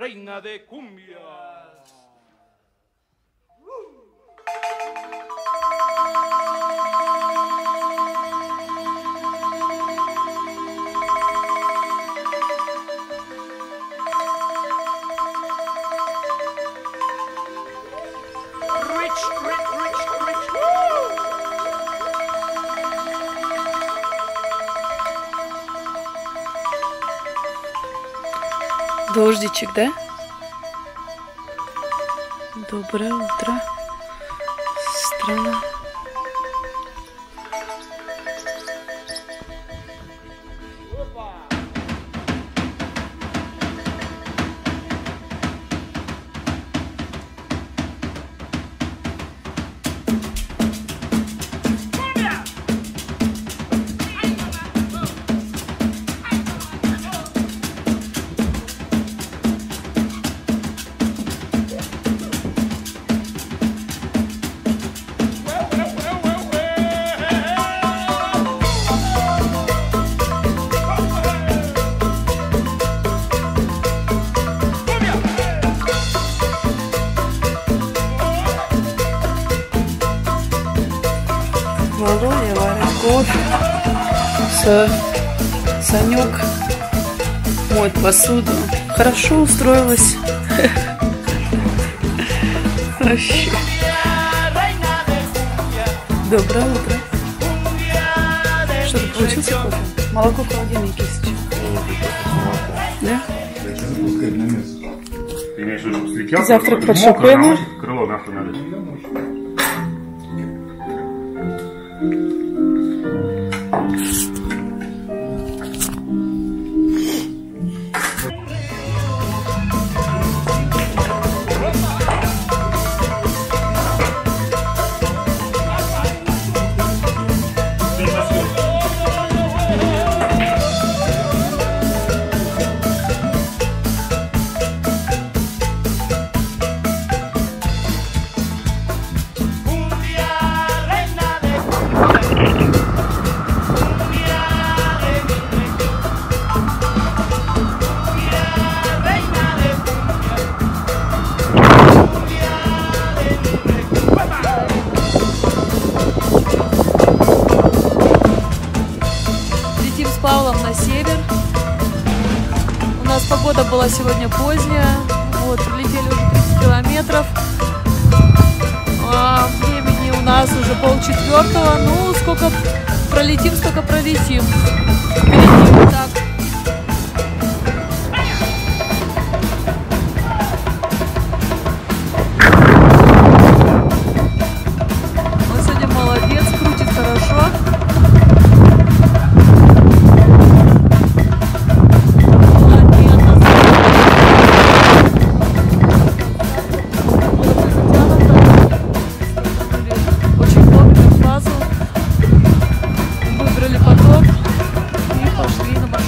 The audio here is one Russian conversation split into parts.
reina de cumbia. Дождичек, да? Доброе утро, страна. Володя варит кофе. Санек моет посуду. Хорошо устроилась. Вообще. Доброе утро. Что ты получился кофе? Молоко в холодильнике сейчас. Да? Завтрак под Шопена. Крыло нахуй надо. Павлом на север. У нас погода была сегодня поздняя. Вот, прилетели уже 30 километров. А времени у нас уже 3:30. Ну, сколько пролетим, столько пролетим. Впереди вот так. Он сегодня молодец, крутит хорошо. Выбрали поток и пошли на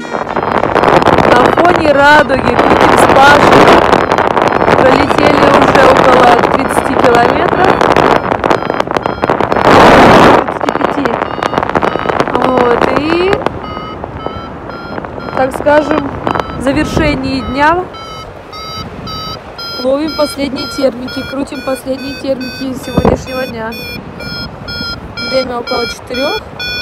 На фоне радуги крутим с Пашей. Пролетели уже около 30 километров. 35. Вот, и, так скажем, в завершении дня ловим последние термики, крутим последние термики сегодняшнего дня. Время около 4.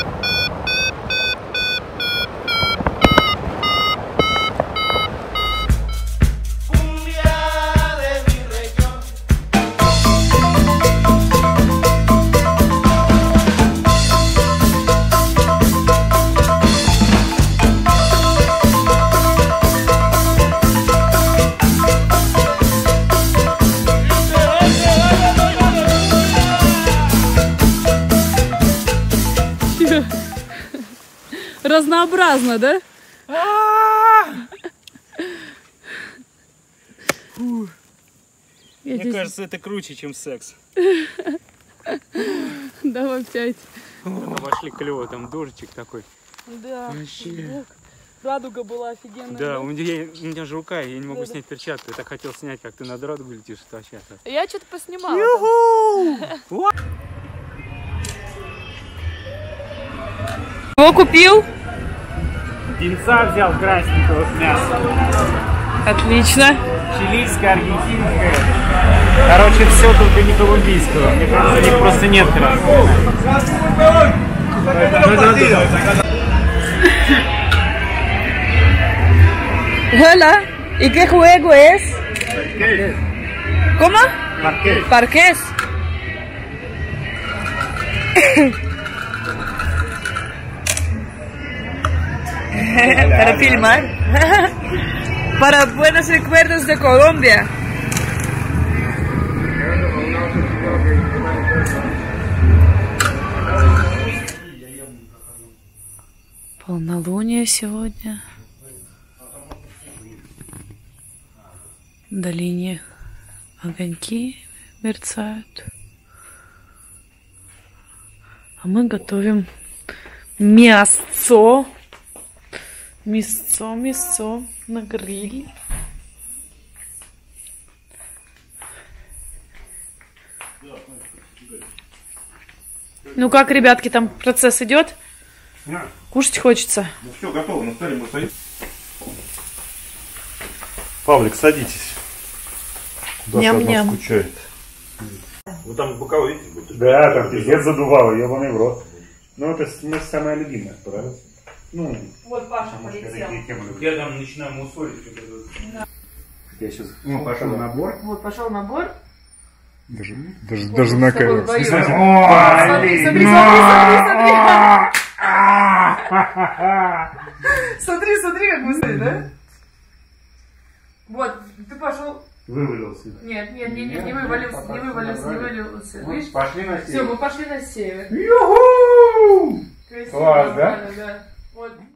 Разнообразно, да? Мне кажется, это круче, чем секс. Давай опять. Пошли клево, там дождичек такой. Да. Вообще. Радуга была офигенная. Да, у меня же рука, я не могу снять перчатку. Я так хотел снять, как ты над радугу летишь, это вообще. Я что-то поснимала. Его купил? Динца взял красненького с мясом. Отлично. Чилийское, аргентинское. Короче, все только не колумбийского. Мне кажется, у них просто нет красного. Hola. ¿Y qué juego es? ¿Cómo? Parqués. Parqués. Para filmar. Para buenos recuerdos de Colombia. Полнолуние сегодня. В долине огоньки мерцают. А мы готовим мясцо. Мясцо на гриле. Ну как, ребятки, там процесс идет? Кушать хочется. Ну все, готово, на столе мы стоим. Павлик, садитесь. Ням-ням. Скучает. Вы там боковой видите? Да, там пиздец задувало, ебаный в рот. Ну это самая любимая, правда? Ну, вот Паша полетел. Я там начинаю мусорить. Я сейчас... Ну, пошел набор. Вот пошел набор. Даже на камеру. Смотри, смотри, как быстрее, да? Вот, ты пошел. Вывалился. Нет, не вывалился. Видишь? Пошли на Все, север. мы пошли на север. Юху! Красиво, Класс, да? Да. Вот.